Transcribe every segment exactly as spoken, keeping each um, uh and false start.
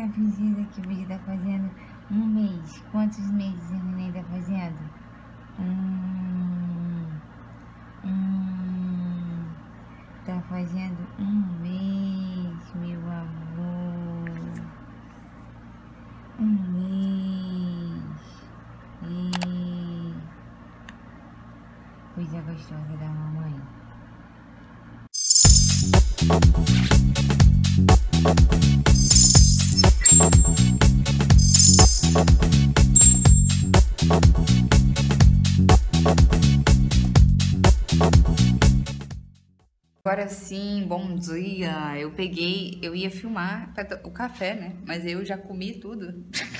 minha princesa aqui podia estar fazendo um mês. Quantos meses a neném tá fazendo? Hum, hum, tá fazendo um mês, meu amor. Um mês. E... coisa gostosa da mamãe. Agora sim, bom dia. Eu peguei, eu ia filmar o café, né? Mas eu já comi tudo.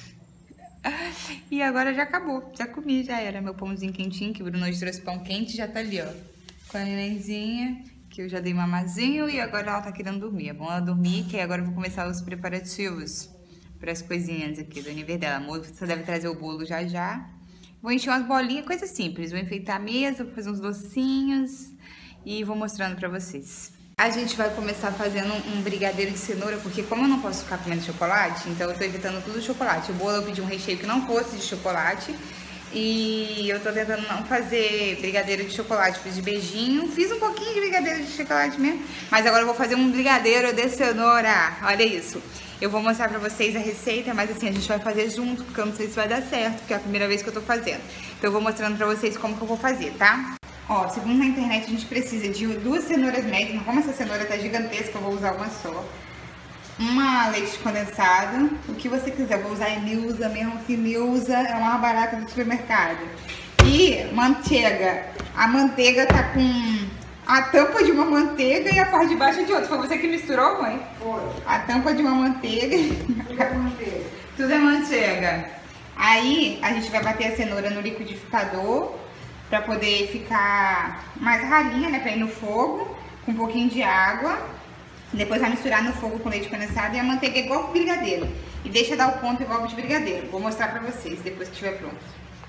E agora já acabou, já comi, já era. Meu pãozinho quentinho, que o Bruno hoje trouxe pão quente, já tá ali, ó. Com a nenenzinha, que eu já dei mamazinho e agora ela tá querendo dormir. É bom ela dormir, que agora eu vou começar os preparativos para as coisinhas aqui do aniversário dela. Amor, você deve trazer o bolo já já. Vou encher umas bolinhas, coisa simples. Vou enfeitar a mesa, vou fazer uns docinhos e vou mostrando pra vocês. A gente vai começar fazendo um brigadeiro de cenoura, porque como eu não posso ficar comendo chocolate, então eu tô evitando tudo chocolate. O bolo eu pedi um recheio que não fosse de chocolate. E eu tô tentando não fazer brigadeiro de chocolate, fiz de beijinho. Fiz um pouquinho de brigadeiro de chocolate mesmo, mas agora eu vou fazer um brigadeiro de cenoura. Olha isso. Eu vou mostrar pra vocês a receita, mas assim, a gente vai fazer junto, porque eu não sei se vai dar certo, porque é a primeira vez que eu tô fazendo. Então eu vou mostrando pra vocês como que eu vou fazer, tá? Ó, segundo na internet, a gente precisa de duas cenouras médias, mas como essa cenoura tá gigantesca, eu vou usar uma só. Uma leite condensado, o que você quiser, eu vou usar Nilza mesmo, que Nilza é uma mais barata do supermercado. E manteiga, a manteiga tá com a tampa de uma manteiga e a parte de baixo de outra. Foi você que misturou, mãe? Foi. A tampa de uma manteiga. Tudo é manteiga. Tudo é manteiga. Aí a gente vai bater a cenoura no liquidificador pra poder ficar mais ralinha, né, pra ir no fogo, com um pouquinho de água. Depois vai misturar no fogo com leite condensado e a manteiga é igual brigadeiro. E deixa dar o ponto igual de brigadeiro. Vou mostrar pra vocês depois que estiver pronto.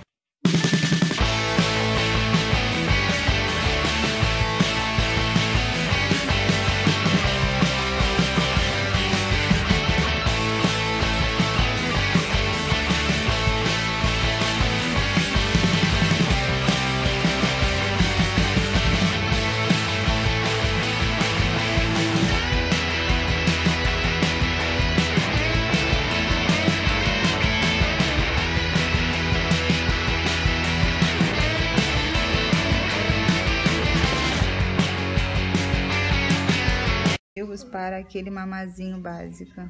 Para aquele mamazinho básico.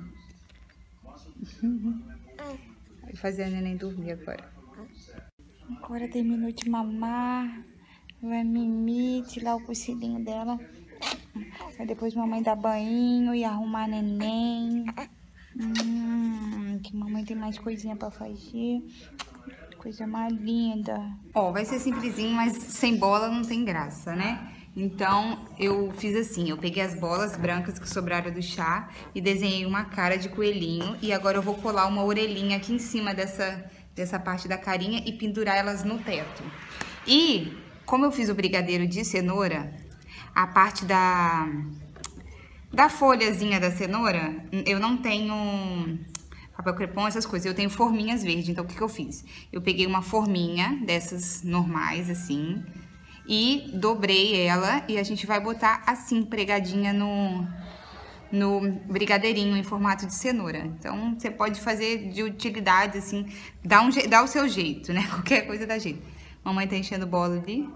Vai fazer a neném dormir agora. Agora terminou de mamar. Vai mimir, tirar o cochilinho dela. Aí depois mamãe dá banho e arrumar a neném. Hum, que mamãe tem mais coisinha pra fazer. Coisa mais linda. Ó, vai ser simplesinho, mas sem bola não tem graça, né? Então, eu fiz assim, eu peguei as bolas brancas que sobraram do chá e desenhei uma cara de coelhinho. E agora eu vou colar uma orelhinha aqui em cima dessa, dessa parte da carinha e pendurar elas no teto. E, como eu fiz o brigadeiro de cenoura, a parte da, da folhazinha da cenoura, eu não tenho papel crepom, essas coisas. Eu tenho forminhas verdes, então o que que eu fiz? Eu peguei uma forminha dessas normais, assim, e dobrei ela e a gente vai botar assim, pregadinha no, no brigadeirinho em formato de cenoura. Então, você pode fazer de utilidade, assim, dá, um, dá o seu jeito, né? Qualquer coisa dá jeito. Mamãe tá enchendo bola ali.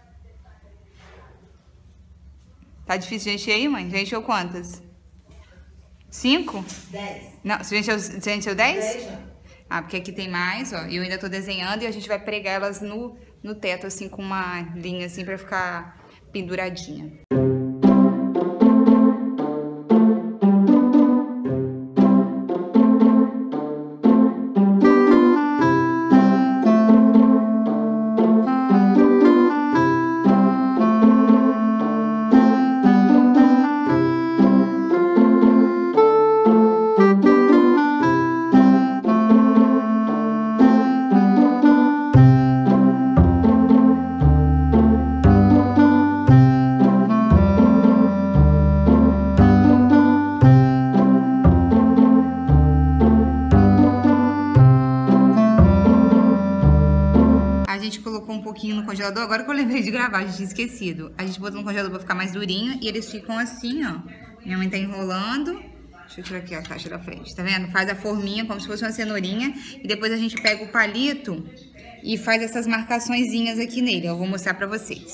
Tá difícil de encher aí, mãe? Já encheu quantas? Cinco? Dez. Não, você encheu, você encheu dez? Dez já. Ah, porque aqui tem mais, ó. E eu ainda tô desenhando e a gente vai pregar elas no... no teto, assim, com uma linha, assim, pra ficar penduradinha. congelador, agora que eu lembrei de gravar, a gente tinha esquecido. A gente botou no congelador pra ficar mais durinho e eles ficam assim, ó. Minha mãe tá enrolando. Deixa eu tirar aqui a caixa da frente, tá vendo? Faz a forminha como se fosse uma cenourinha e depois a gente pega o palito e faz essas marcaçõezinhas aqui nele. Eu vou mostrar pra vocês.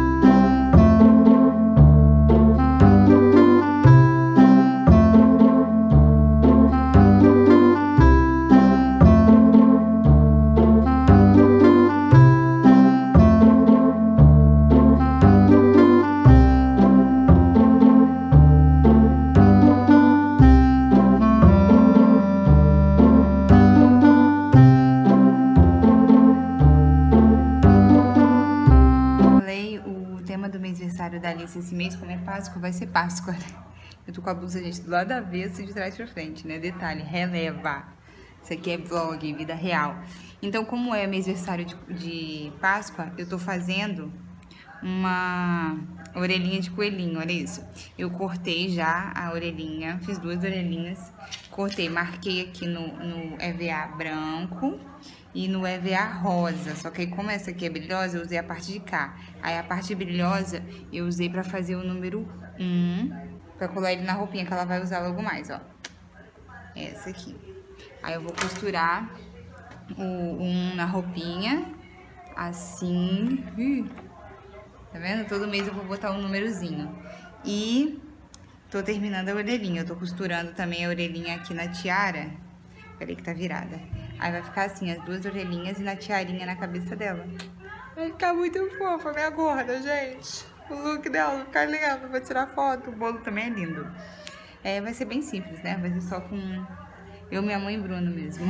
Da Alice esse mês, como é Páscoa, vai ser Páscoa. Eu tô com a blusa, gente, do lado da avesso e de trás pra frente, né? Detalhe, releva. Isso aqui é vlog, vida real. Então, como é mês aniversário de, de Páscoa, eu tô fazendo uma orelhinha de coelhinho, olha isso. Eu cortei já a orelhinha, fiz duas orelhinhas, cortei, marquei aqui no, no E V A branco e no E V A rosa, só que aí como essa aqui é brilhosa, eu usei a parte de cá. Aí a parte brilhosa eu usei pra fazer o número um, pra colar ele na roupinha que ela vai usar logo mais, ó. Essa aqui. Aí eu vou costurar o um na roupinha, assim. Tá vendo? Todo mês eu vou botar um númerozinho. E tô terminando a orelhinha, eu tô costurando também a orelhinha aqui na tiara. Peraí que tá virada. Aí vai ficar assim, as duas orelhinhas e na tiarinha na cabeça dela. Vai ficar muito fofa, minha gorda, gente. O look dela vai ficar lindo, vou tirar foto. O bolo também é lindo. É, vai ser bem simples, né? Vai ser só com eu, minha mãe e Bruno mesmo.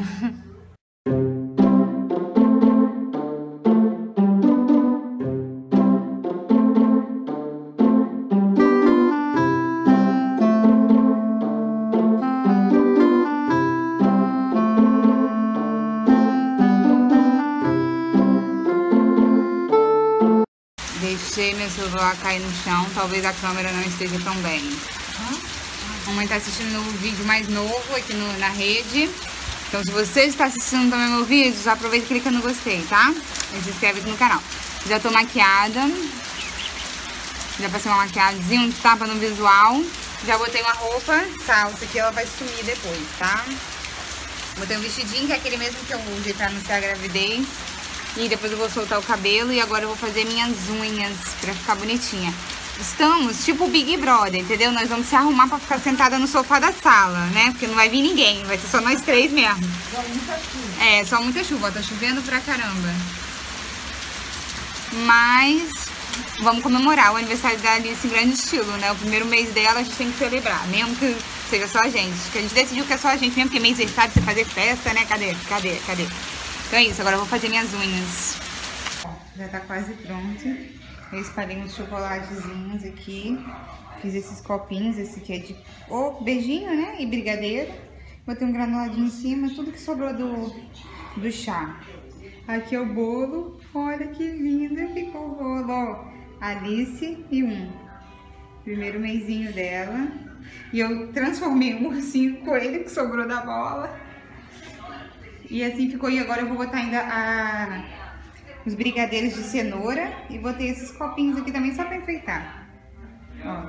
Deixei meu celular cair no chão, talvez a câmera não esteja tão bem. A mamãe tá assistindo um vídeo mais novo aqui no, na rede. Então se você está assistindo também meu vídeo, já aproveita e clica no gostei, tá? E se inscreve aqui no canal. Já tô maquiada. Já passei uma maquiagemzinha, um tapa no visual. Já botei uma roupa, salsa, que ela vai sumir depois, tá? Botei um vestidinho, que é aquele mesmo que eu usei pra anunciar a gravidez. E depois eu vou soltar o cabelo e agora eu vou fazer minhas unhas pra ficar bonitinha. Estamos tipo Big Brother, entendeu? Nós vamos se arrumar pra ficar sentada no sofá da sala, né? Porque não vai vir ninguém, vai ser só nós três mesmo. Só muita chuva. É, só muita chuva, tá chovendo pra caramba. Mas vamos comemorar o aniversário da Alice em grande estilo, né? O primeiro mês dela a gente tem que celebrar, mesmo que seja só a gente. Porque a gente decidiu que é só a gente mesmo, porque mês aniversário você fazer festa, né? Cadê? Cadê? Cadê? Então é isso, agora eu vou fazer minhas unhas. Já tá quase pronto. Eu espalhei uns chocolatezinhos aqui. Fiz esses copinhos, esse aqui é de oh, beijinho, né? E brigadeiro. Botei um granuladinho em cima, tudo que sobrou do, do chá. Aqui é o bolo. Olha que lindo ficou o bolo. Alice e um. Primeiro mêsinho dela. E eu transformei um ursinho em coelho que sobrou da bola. E assim ficou, e agora eu vou botar ainda a, os brigadeiros de cenoura e botei esses copinhos aqui também só pra enfeitar. Ó.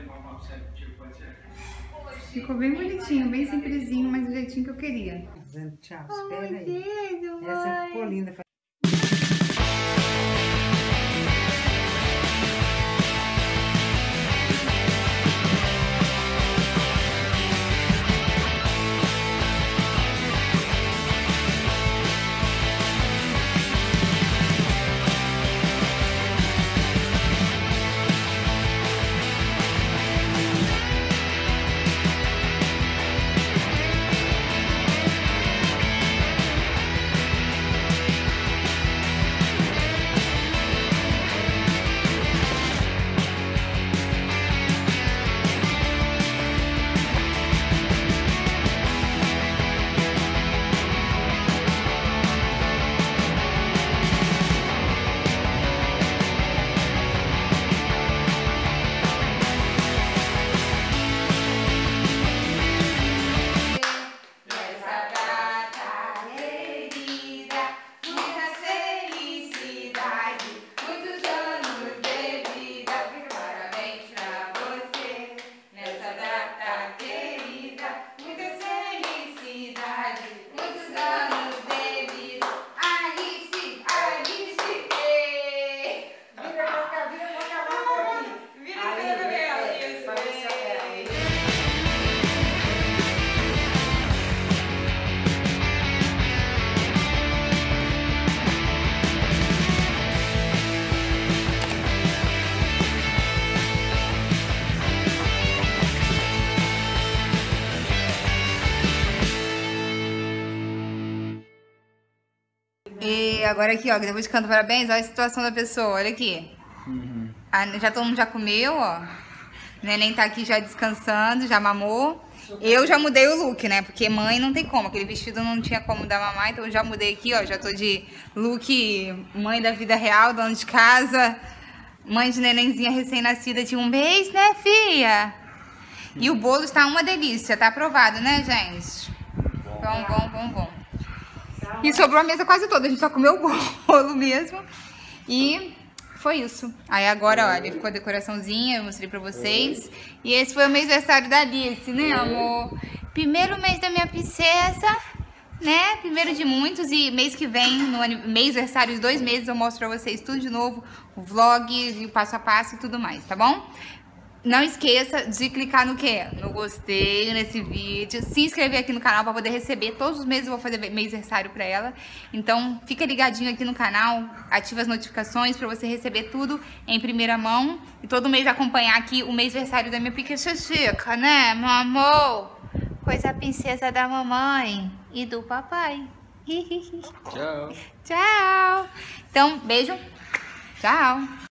Ficou bem bonitinho, bem simplesinho, mas do jeitinho que eu queria. Tchau, espera aí. Beijo, essa ficou linda. Aí, agora aqui, ó, depois de canto parabéns, olha a situação da pessoa, olha aqui. Uhum. Ah, já todo mundo já comeu, ó. O neném tá aqui já descansando, já mamou. Eu já mudei o look, né? Porque mãe não tem como, aquele vestido não tinha como dar mamar, então eu já mudei aqui, ó. Já tô de look mãe da vida real, dona de casa. Mãe de nenenzinha recém-nascida de um mês, né, filha? E o bolo está uma delícia, tá aprovado, né, gente? Bom, bom, bom, bom. E sobrou a mesa quase toda, a gente só comeu o bolo mesmo. E foi isso. Aí agora, olha, ficou a decoraçãozinha, eu mostrei pra vocês. E esse foi o mês aniversário da Alice, né, amor? Primeiro mês da minha princesa, né? Primeiro de muitos. E mês que vem, no mês aniversário de dois meses, eu mostro pra vocês tudo de novo. O vlog e o passo a passo e tudo mais, tá bom? Não esqueça de clicar no quê? No gostei nesse vídeo. Se inscrever aqui no canal para poder receber. Todos os meses eu vou fazer mês aniversário para ela. Então fica ligadinho aqui no canal. Ativa as notificações para você receber tudo em primeira mão. E todo mês acompanhar aqui o mês aniversário da minha pequena Chica, né, meu amor? Coisa princesa da mamãe e do papai. Tchau. Tchau. Então, beijo. Tchau.